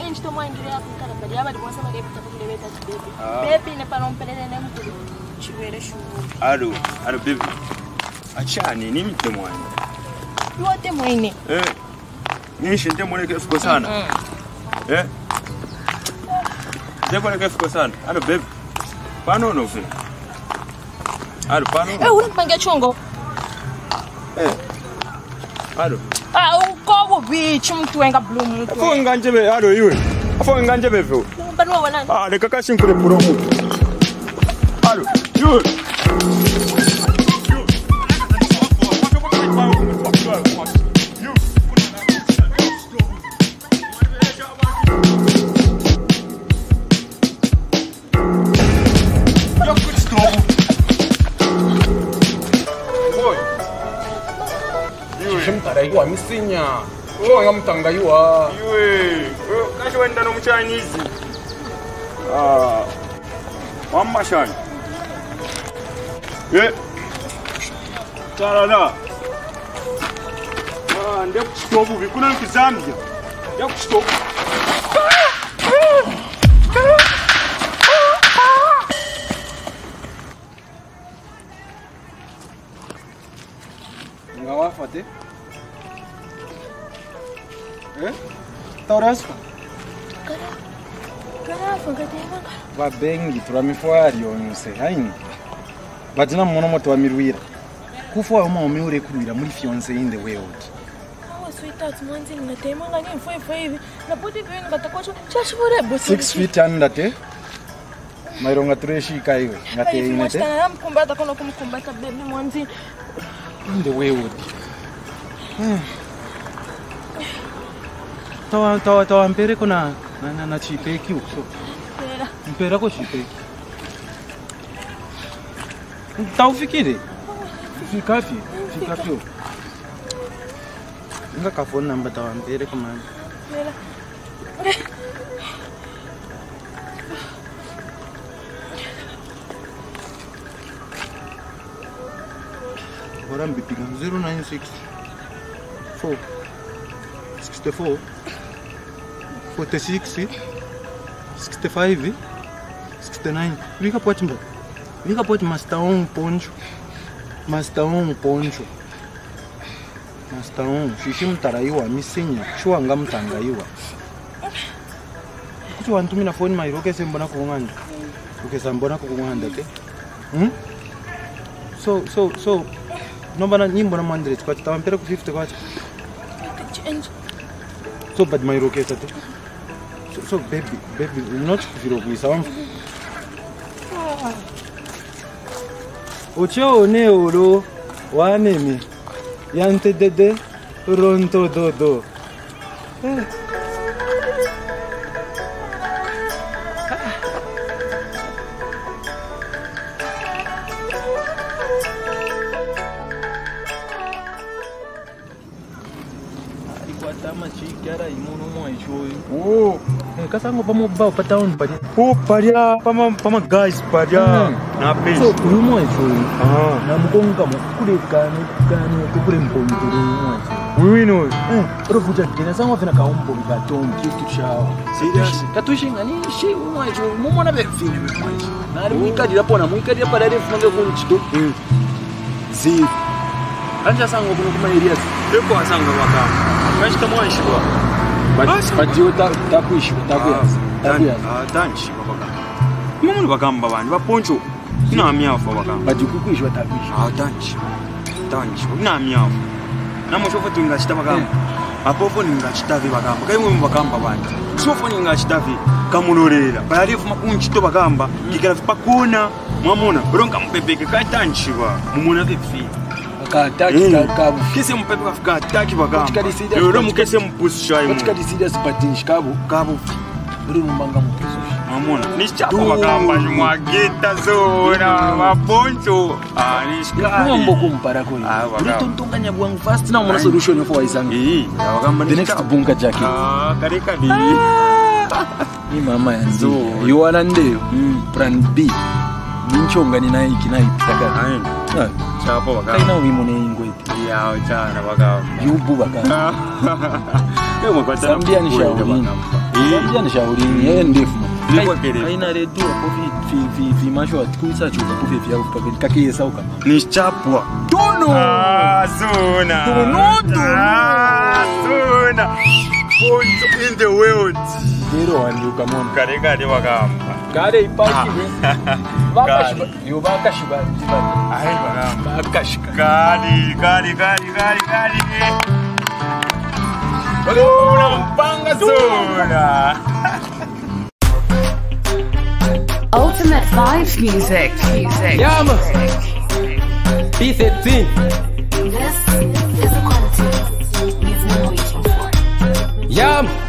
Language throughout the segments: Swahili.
gente tomou a ingreia com cara para diaba de você vai para poder ver tá bebê. Bebê ne para não perder nem muito. Chiwere shu. Alo bebê. Achani nini temwani? Yote mwene. Nishi ndemwone kefuko sana. Ndemwone kefuko sana. Alo bebê. Pano no fe. Alo pano. Unapanga chongo. Alo. Ukobo bichi mtu wenga bloom mtu. Afo nganjebe alo iwe. Afo nganjebe vo. Banwa wana. Le kaka shinkule promo. Alo, iwe. Iwa misinya. Cho ngamtanga iwa. Iwe. Kaje wenda no Chinese. Mama shani. Tarala. Ndio kustopu vikuna nkizambia. Ndio kustopu. Ngawafate. Taurasfa. Carafa, gatema. Va bengi turamifwari yonse haini. Batina mmono moto wa mirwira. Kufa wa mama ure kurwira muri fiance in the world. Kawa sweetheart mwanzi ninatema ngani mfwe hivi. Na budi vile ngatakocho chashibure bosi. 6 feet under te. Maironga tureshi kaiwe. Ngate inete. Mwana mkumbata kono kumkumbata baby mwanzi. In the world. Tawa mpere kuna na chipeki uko. Mpera ko chipeki. Taufikiri. Fikafi. Inga ka phone number tawa mpere kuma. Bora mbipiga 096 4 64 46 65 69. Liga pode Master 1 poncho. Master 1 shishi mtaraiwa misinya shwa ngamtangaiwa. Kuti wantumina phone mairoke sembona kuunganda. Ukesambona kuunganda ke. So nombana nyimbo na mandret kwa tawampera ku 50 kwacha. So bad my rocket at so baby not kufiro kuisa wangu. Ocho ne oro wa meme yante dede ronto dodo. Tama chikara imono mo ichoyo. Kasango pamobao pa town pa. Paria pama guys paria na base. So mo ichoyo. Na mukonga mo kule kanu kule mponi kule mo. Wino. Rofuta kina sango fina kaumbo gatom kitu chao. Serious. Katushi ngani shi mo ichoyo. Mo na be fine be mo. Na mwikadira pona mwikadira pa dare funge ko chito. Zi. Anja sango kuno kuma areas. Eko asanga waka. Mas kama wanshikwa. But you takuishi tanchi baba. Mumu bakamba bandi baponcho. Ina miafa bakamba. But you kuishi takuishi. Tanchi. Ina miafa. Namo shofa tungashita bakamba. Apofo ningashita vi bakamba. Kai mumu bakamba bandi. Shofa ningashita vi kamunorera. Bayarifu makunchito bakamba. Kikala pakona. Mwamona ronka mpepeke kai tanchi ba. Mumuna vipi? Kabu kese mpepe kafika ataki bagamba lero mukese mpusha imo katika decisions patinshi kabu lero mbanga mpuzo mamona nichapo bagamba nyumagita zona maboncho nishikali ngombo kumpara ko lero tuntunganya bwangu fast na mona solution for waisanga bagamba the next bunga jaki kare kadi ni mama yanzu yuana nde plan B ninchongani naye kinayipitaka chapo bagamba kaina wimone ingwe ya chana bagamba yubu bagamba yo makwata Zambia ni shauri Jana shauri yeye ndefu. Nilikuwa kile. Haina redio hapo vi masho atikuisa chuka kwa vya ufuka kaki sauka. Ni chapwa. Tono. Sona. Sona. Point in the world. Hero ndio kamona. Kare wakamba. Kare ipaki. Bakashiba. Yo bakashiba. Ai bagamba. Bakashika. Kari. Unampanga Sona. Ultimate Vibes Music. Yeah, man. B13. This is the quality we've been waiting for. Yeah, man.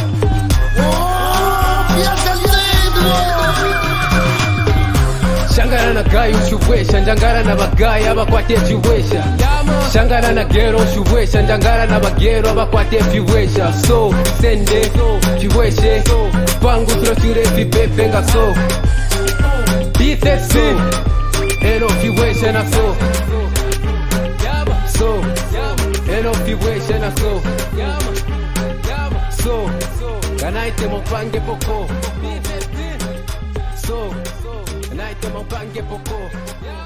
Shangara na gayo shubwesha, njangara na bagaya abakwate fiwesha. Shangara na gero shubwesha, njangara na bagero abakwate fiwesha. So, sende, fiweshe, pangu trosure vipepe nga so. B13, eno fiwesha na so. So, eno fiwesha na so. So, ganaite mopange poko. So, ganaite mopange poko.